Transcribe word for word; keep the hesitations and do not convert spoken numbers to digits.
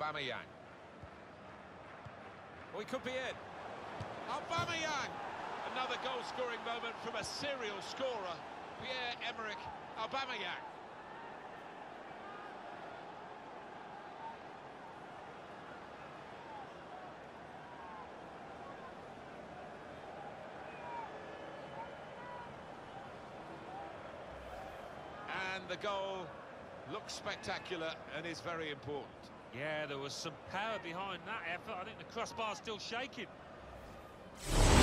Aubameyang. Oh, he could be in. Aubameyang! Another goal-scoring moment from a serial scorer, Pierre-Emerick Aubameyang. And the goal looks spectacular and is very important. Yeah, there was some power behind that effort. I think the crossbar's still shaking.